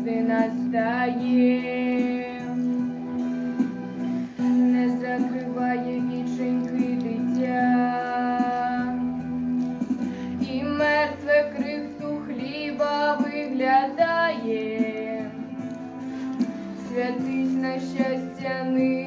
завжди настає, не закриває віченьки дитя, і мертве крихту хліба виглядає, святись на щастя.